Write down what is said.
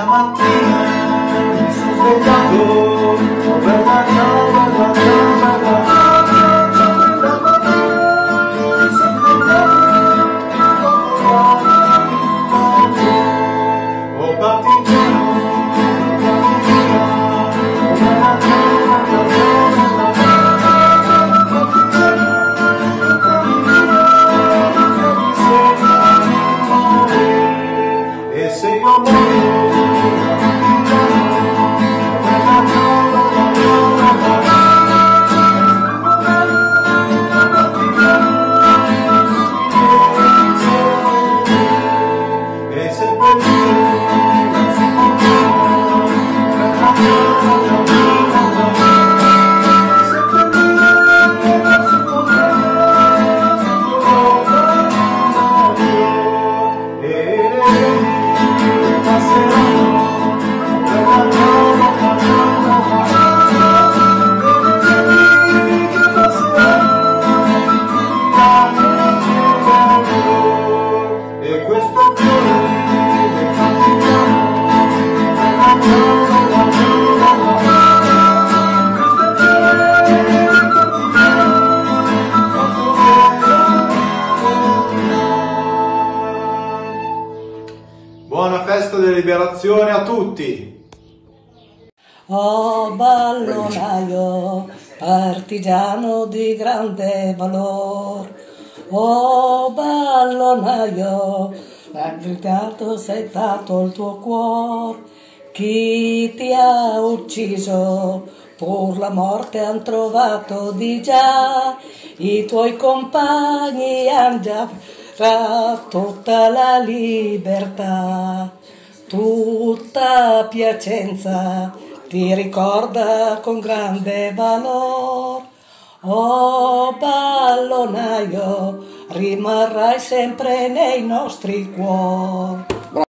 mattina mi sono svegliato, oh bella ciao, bella ciao, bella ciao, bella mattina mi sono svegliato, oh partigiano, oh bella ciao, bella ciao, bella ciao, e se io muoio Buona festa della liberazione a tutti! Oh ballonaio, partigiano di grande valor, oh ballonaio, l'aggritato sei stato il tuo cuore, chi ti ha ucciso, pur la morte han trovato di già, i tuoi compagni han già tutta la libertà, tutta Piacenza ti ricorda con grande valor. Oh ballonaio, rimarrai sempre nei nostri cuori.